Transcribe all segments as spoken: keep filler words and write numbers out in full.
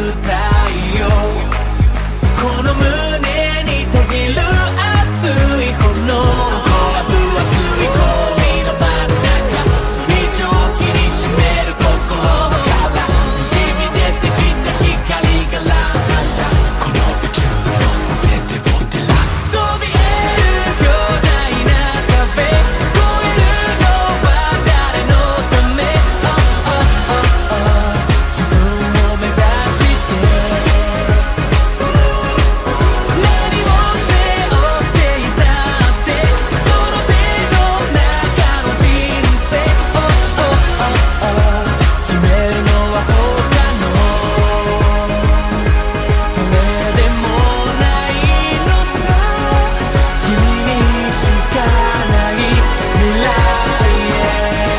太陽、この胸にたぎる熱い炎、ここは分厚い氷の真ん中、水蒸気に占める心の殻、滲み出てきた光が乱射、この宇宙の全てを照らす。そびえる巨大な壁、越えるのは誰のため、oh, oh, oh, oh、 自分を目指して何を背負っていたって、その手の中の人生、oh, oh, oh, oh、 決めるのは他の誰でもないのさ、君にしかない未来へ。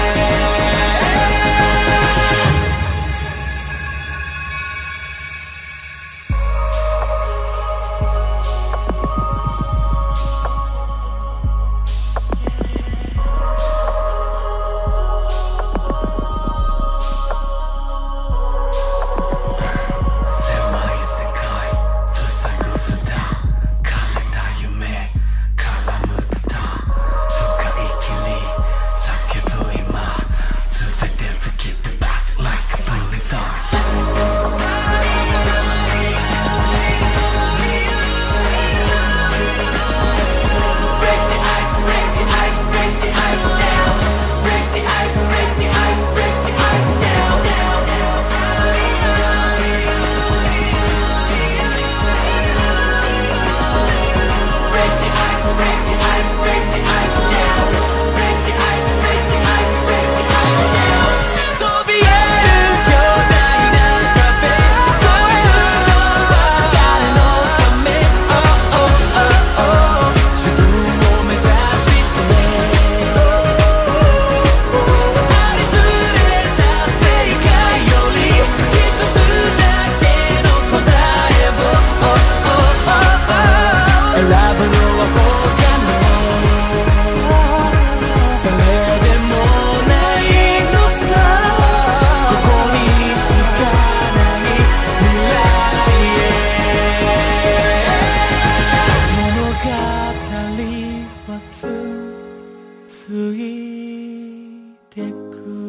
狭い世界塞ぐ負担、枯れた夢絡むツタン、深い霧叫ぶ今、全て吹き飛ばす like a blizzard。 Break the ice, break the ice, break the ice down. Break the ice, break the ice, break the ice down, down, down. Break the ice, break the ice, break the ice down. Break the ice, break the ice, break the ice down. そびえる巨大な壁、越えるのは誰のため、oh, oh, oh, oh、 自分を目指してありふれた世界より一つだけの答えを、oh, oh, oh, oh、 選ぶのは他の誰でもないのさ、ここにしかない未来へ。物語は続いてく